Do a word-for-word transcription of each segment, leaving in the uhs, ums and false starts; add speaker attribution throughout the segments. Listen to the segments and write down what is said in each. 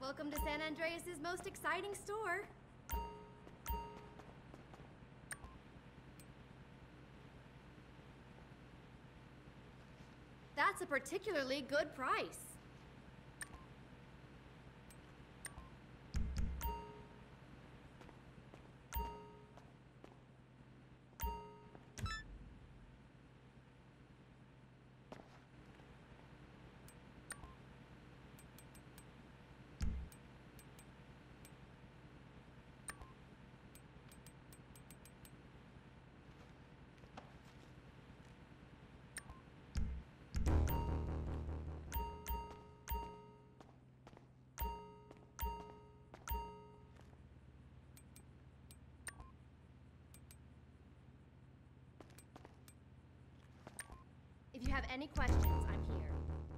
Speaker 1: Welcome to San Andreas' most exciting store. That's a particularly good price. If you have any questions, I'm here.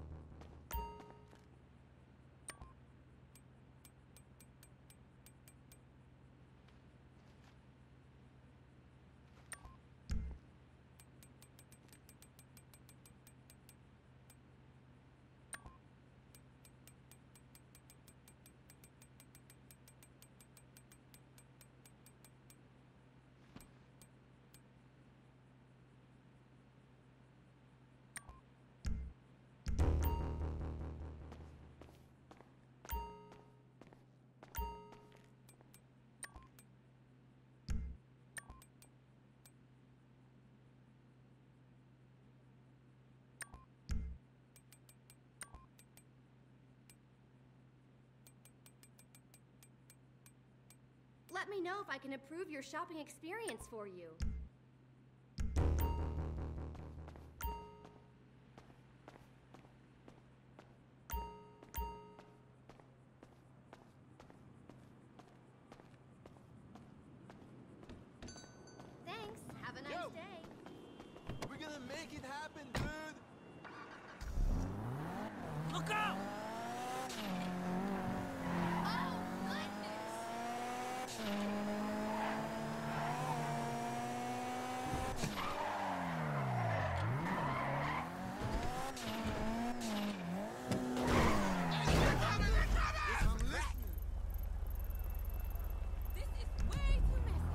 Speaker 1: Let me know if I can improve your shopping experience for you. Thanks. Have a nice
Speaker 2: Yo.
Speaker 1: day.
Speaker 2: We're gonna make it happen, dude!
Speaker 3: Look out!
Speaker 1: Oh, goodness!
Speaker 3: This is way too messy.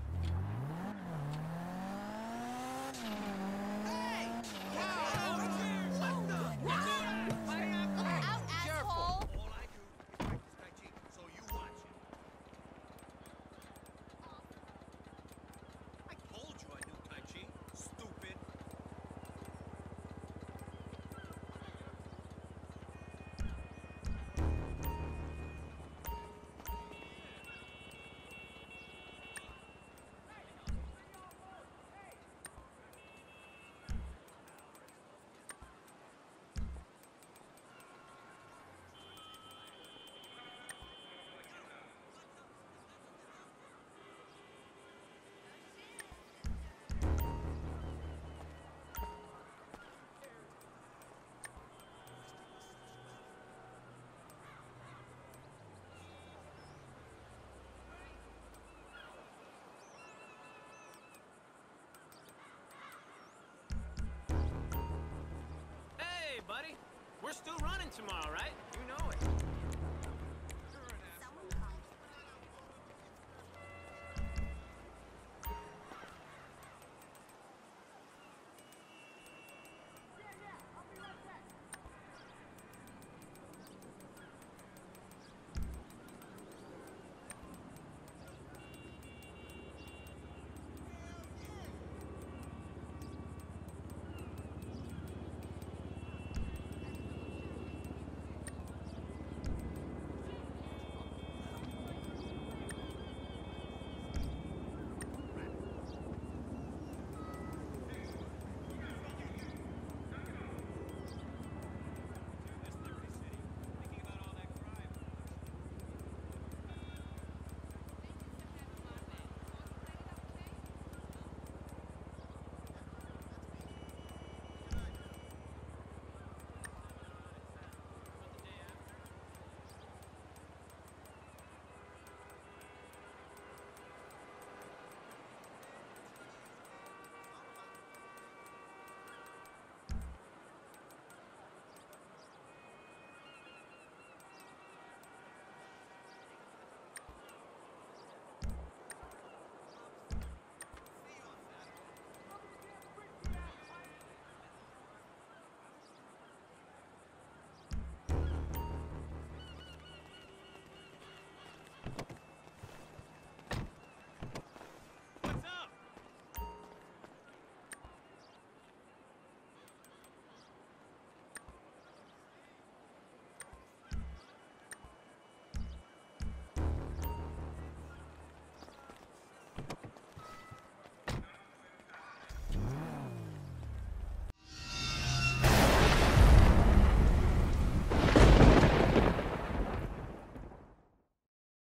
Speaker 2: Hey! Wow!
Speaker 1: Look out, asshole!
Speaker 2: All I do is practice Tai Chi, so you watch it. I told you I knew Tai Chi, stupid.
Speaker 3: Hey, buddy. We're still running tomorrow, right? You know it.